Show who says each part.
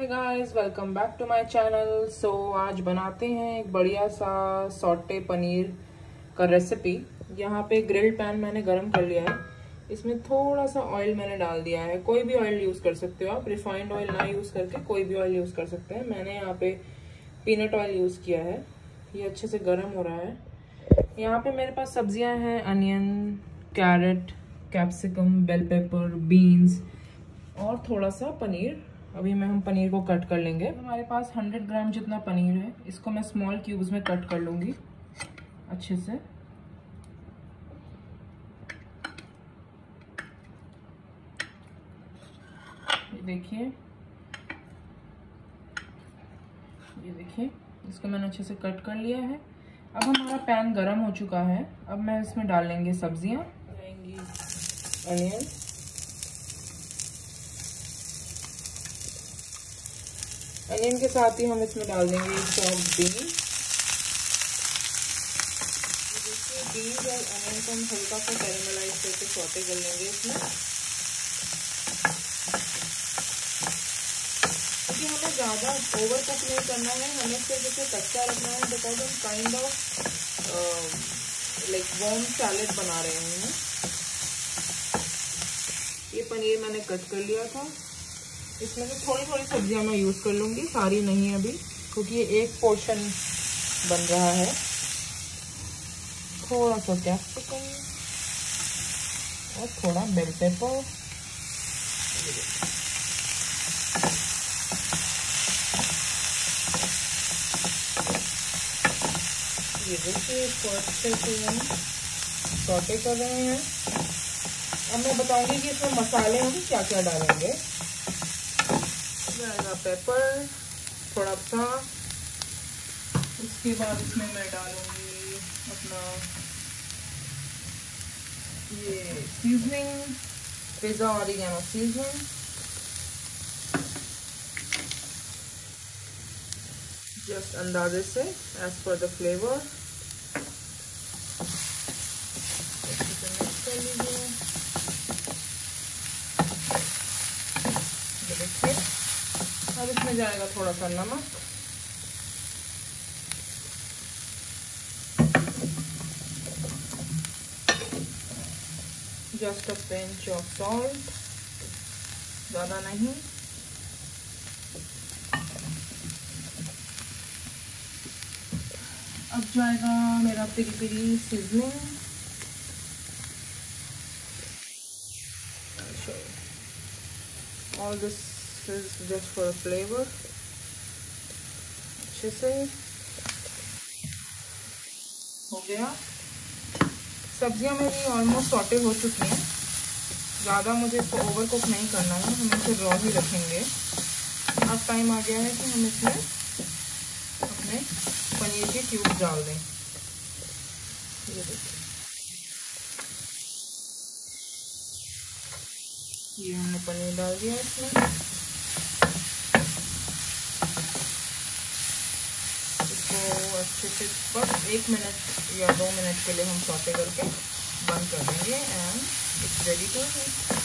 Speaker 1: Hi guys, welcome back to my channel. So आज बनाते हैं एक बढ़िया सा सॉटे पनीर का रेसिपी। यहाँ पे ग्रिल पैन मैंने गरम कर लिया है। इसमें थोड़ा सा ऑयल मैंने डाल दिया है। कोई भी ऑयल यूज कर सकते हो आप, रिफाइंड ऑयल ना यूज करके कोई भी ऑयल यूज कर सकते हैं। मैंने यहाँ पे पीनट ऑयल यूज किया है। ये अच्छे से गर्म हो रहा है। यहाँ पे मेरे पास सब्जियां हैं, onion, carrot, capsicum, bell pepper, beans और थोड़ा सा पनीर। अभी हम पनीर को कट कर लेंगे। हमारे पास 100 ग्राम जितना पनीर है। इसको मैं स्मॉल क्यूब्स में कट कर लूंगी अच्छे से। ये देखिए, इसको मैंने अच्छे से कट कर लिया है। अब हमारा पैन गरम हो चुका है। अब मैं इसमें डाल लेंगे सब्जियां। डालेंगे अनियन, अनियन के साथ ही हम इसमें डाल देंगे चॉप्ड बीन्स। देखिए, बीन्स और अनियन को हम हल्का सा कैरेमलाइज करके सौटे कर लेंगे इसमें, क्योंकि हमें ज़्यादा ओवर कुक नहीं करना है। हमें सिर्फ इसे कच्चा रखना है, बिकॉज हम kind of like warm salad बना रहे हैं। ये पनीर मैंने कट कर लिया था। इसमें से थोड़ी थोड़ी सब्जियां मैं यूज कर लूंगी, सारी नहीं अभी, क्योंकि ये एक पोर्शन बन रहा है। थोड़ा सा कैप्सिकम और थोड़ा बेल पेपर। ये देखिए, इसको अच्छे से हम सौटे कर रहे हैं। अब मैं बताऊंगी कि इसमें मसाले हम क्या क्या डालेंगे। जाएगा पेपर थोड़ा सा। उसके बाद इसमें मैं डालूंगी अपना ये seasoning, pizza oregano seasoning. Just अंदाजे से, as per the flavour. Mix कर लीजिए। देखिए, अब इसमें जाएगा थोड़ा सा नमक, just a pinch of salt, ज़्यादा नहीं। अब जाएगा मेरा piri piri seasoning. All this is just for flavor। अच्छे से हो गया। सब्जियां मेरी ऑलमोस्ट सॉटे हो चुकी हैं। ज़्यादा मुझे इसको ओवर कुक नहीं करना है, हम इसे रॉ ही रखेंगे। अब टाइम आ गया है कि हम इसमें अपने पनीर के क्यूब डाल दें। ये देखिए, ये हमने पनीर डाल दिया इसमें। अच्छे से बस 1 मिनट या 2 मिनट के लिए हम सौटे करके बंद कर देंगे and it's ready to eat.